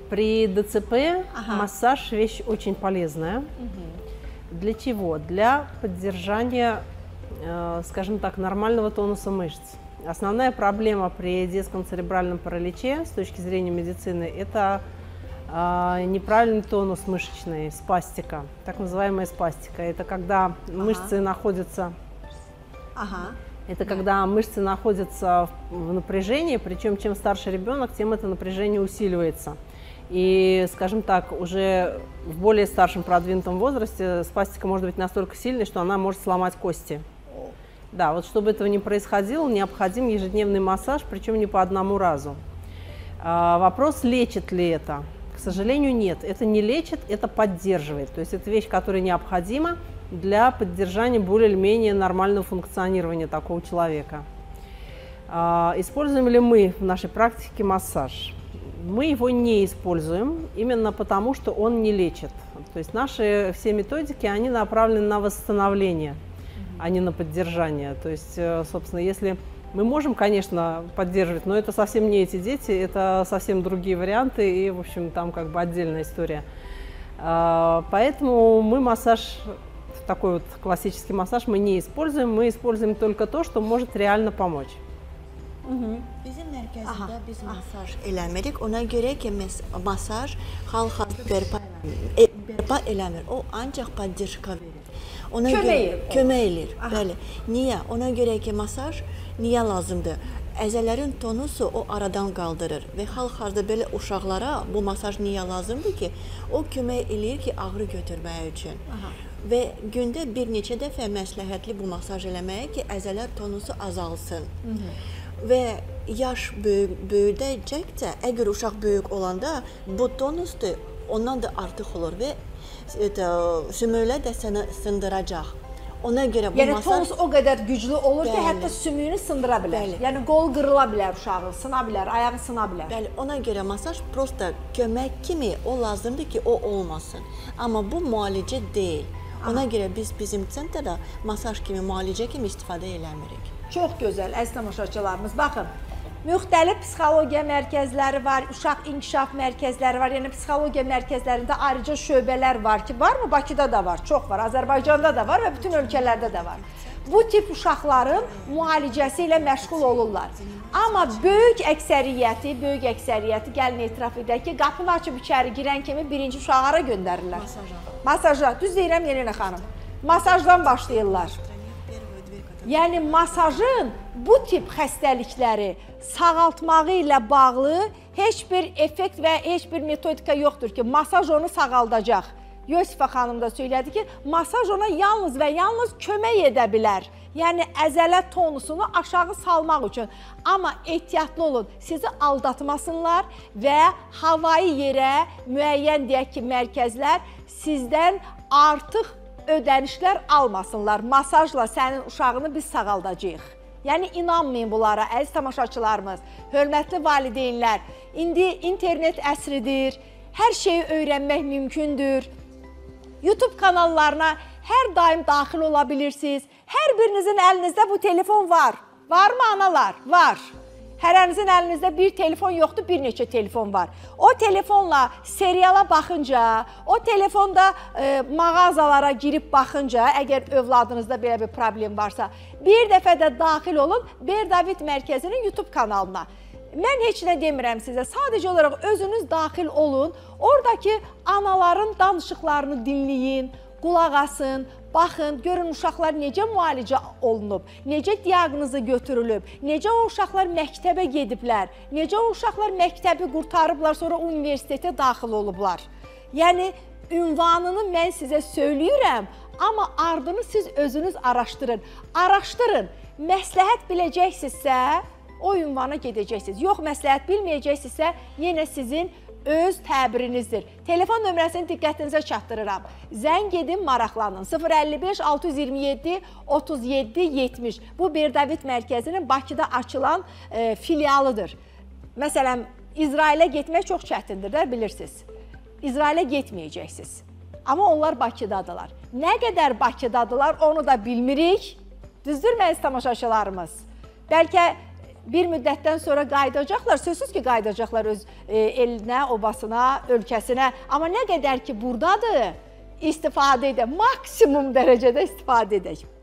При ДЦП массаж вещь очень полезная. Для чего? Для поддержания, скажем так, нормального тонуса мышц. Основная проблема при детском церебральном параличе с точки зрения медицины – это неправильный тонус мышечный, спастика, так называемая спастика. Это когда мышцы находятся, когда мышцы находятся в напряжении, причем чем старше ребенок, тем это напряжение усиливается. И, скажем так, уже в более старшем продвинутом возрасте спастика может быть настолько сильной, что она может сломать кости. Да, вот чтобы этого не происходило, необходим ежедневный массаж, причем не по одному разу. Вопрос, лечит ли это? К сожалению, нет. Это не лечит, это поддерживает. То есть это вещь, которая необходима для поддержания более-менее нормального функционирования такого человека. Используем ли мы в нашей практике массаж? Мы его не используем именно потому, что он не лечит. То есть наши все методики, они направлены на восстановление, а не на поддержание. То есть, собственно, если мы можем, конечно, поддерживать, но это совсем не эти дети, это совсем другие варианты, и, в общем, там как бы отдельная история. Поэтому мы массаж, такой вот классический массаж, мы не используем, мы используем только то, что может реально помочь. Bizim mərkəzində biz masaj eləmirik. Ona görə ki, masaj hal-hazırda bərpa eləmir. O ancaq podдержка verir. Ona kömək eləyir. Bəli. Niyə? Ona görə ki, masaj niyə lazımdır? Əzələrin tonusu o aradan qaldırır və hal-hazırda belə uşaqlara bu masaj niyə lazımdır ki, o kömək eləyir ki, ağrı götürmək üçün. Və gündə bir neçə dəfə məsləhətli bu masaj eləməyə ki, əzələr tonusu azalsın. Və yaş böyüdəcəkcə, əgər uşaq böyük olanda bu tonusdur, ondan da artıq olur və sümüklər də səni sındıracaq. Ona görə bu masaj... Yəni tonus o qədər güclü olur ki, hətta sümüyünü sındıra bilər. Yəni qol qırıla bilər uşağın, sına bilər, ayağı sına bilər. Bəli, ona görə masaj prosta kömək kimi o lazımdır ki, o olmasın. Amma bu müalicə deyil. Ona görə biz bizim sentrdə masaj kimi, müalicə kimi istifadə eləmirik. Çox gözəl, əziz tamaşaçılarımız. Baxın, müxtəlif psixologiya mərkəzləri var, uşaq inkişaf mərkəzləri var. Yəni, psixologiya mərkəzlərində ayrıca şöbələr var ki, varmı? Bakıda da var, çox var, Azərbaycanda da var və bütün ölkələrdə də var. Bu tip uşaqların müalicəsi ilə məşğul olurlar. Amma böyük əksəriyyəti, gəlin etiraf edək ki, qapını açıb içəri girən kimi birinci uşağı hara göndərirlər? Masaja. Düz deyirəm, Yelena xanım. Masajdan başlayırlar. Yəni, masajın bu tip xəstəlikləri sağaltmağı ilə bağlı heç bir effekt və heç bir metodika yoxdur ki, masaj onu sağaldacaq. Yosifə xanım da söylədi ki, masaj ona yalnız və yalnız kömək edə bilər. Yəni, əzələ tonusunu aşağı salmaq üçün. Amma ehtiyatlı olun, sizi aldatmasınlar və havayı yerə müəyyən deyək ki, mərkəzlər sizdən artıq ödənişlər almasınlar. Masajla sənin uşağını biz sağaldacağıq. Yəni, inanmayın bunlara, əziz tamaşaçılarımız, hörmətli valideynlər. İndi internet əsridir, hər şeyi öyrənmək mümkündür. YouTube kanallarına hər daim daxil ola bilirsiniz. Hər birinizin əlinizdə bu telefon var. Varmı analar? Var. Hərənizin əlinizdə bir telefon yoxdur, bir neçə telefon var. O telefonla seriala baxınca, o telefonda mağazalara girib baxınca, əgər övladınızda belə bir problem varsa, bir dəfə də daxil olun Berdavid Mərkəzinin YouTube kanalına. Mən heç nə demirəm sizə, sadəcə olaraq özünüz daxil olun, oradakı anaların danışıqlarını dinləyin, qulaq asın, baxın, görün uşaqlar necə müalicə olunub, necə diaqnozu götürülüb, necə o uşaqlar məktəbə gediblər, necə o uşaqlar məktəbi qurtarıblar, sonra universitetə daxil olublar. Yəni, ünvanını mən sizə söyləyirəm, amma ardını siz özünüz araşdırın. Araşdırın, məsləhət biləcəksinizsə, o ünvana gedəcəksiniz. Yox, məsləhət bilməyəcəksinizsə, yenə sizin öz təbirinizdir. Telefon nömrəsini diqqətinizə çatdırıram. Zəng edin, maraqlanın. 055-627-37-70. Bu Berdavid Mərkəzinin Bakıda açılan filialıdır. Məsələn, İsrailə getmək çox çətindir, də bilirsiniz. İsrailə getməyəcəksiniz. Amma onlar Bakıdadırlar. Nə qədər Bakıdadırlar, onu da bilmirik. Düzdür, məziz tamaşaçılarımız? Bəlkə bir müddətdən sonra qayıdacaqlar. Sözsüz ki, qayıdacaqlar öz elinə, obasına, ölkəsinə. Amma nə qədər ki, buradadır, istifadə edək, maksimum dərəcədə istifadə edək.